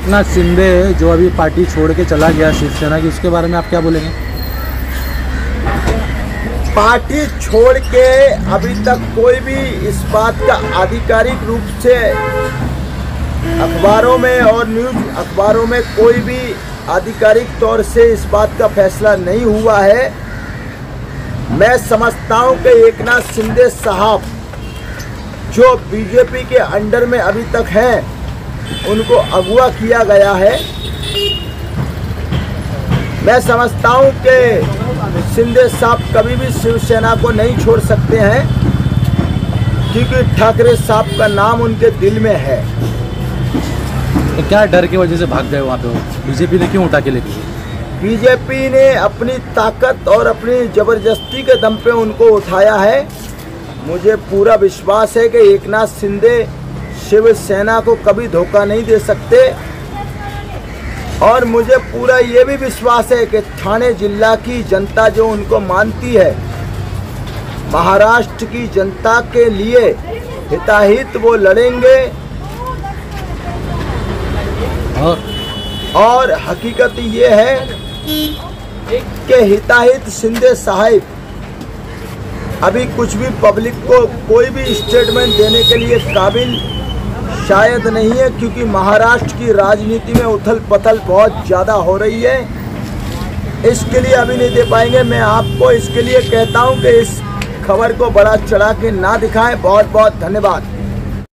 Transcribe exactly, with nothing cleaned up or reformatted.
एकनाथ शिंदे जो अभी पार्टी छोड़ के चला गया शिवसेना की, उसके बारे में आप क्या बोलेंगे? पार्टी छोड़ के अभी तक कोई भी इस बात का आधिकारिक रूप से अखबारों में और न्यूज़ अखबारों में कोई भी आधिकारिक तौर से इस बात का फैसला नहीं हुआ है। मैं समझता हूं कि एकनाथ शिंदे साहब जो बीजेपी के अंडर में अभी तक हैं, उनको अगवा किया गया है। मैं समझता हूं कि शिंदे साहब कभी भी शिवसेना को नहीं छोड़ सकते हैं, क्योंकि ठाकरे साहब का नाम उनके दिल में है। तो क्या डर की वजह से भाग गए वहाँ पे? वो बीजेपी ने क्यों उठा के लेके गई? बीजेपी ने अपनी ताकत और अपनी ज़बरदस्ती के दम पे उनको उठाया है। मुझे पूरा विश्वास है कि एकनाथ शिंदे शिवसेना को कभी धोखा नहीं दे सकते, और मुझे पूरा ये भी विश्वास है कि ठाणे जिला की जनता जो उनको मानती है, महाराष्ट्र की जनता के लिए हिताहित वो लड़ेंगे। और और हकीकत ये है कि हिताहित शिंदे साहिब अभी कुछ भी पब्लिक को कोई भी स्टेटमेंट देने के लिए काबिल शायद नहीं है, क्योंकि महाराष्ट्र की राजनीति में उथल पथल बहुत ज़्यादा हो रही है। इसके लिए अभी नहीं दे पाएंगे। मैं आपको इसके लिए कहता हूं कि इस खबर को बड़ा चढ़ा के ना दिखाएं। बहुत बहुत धन्यवाद।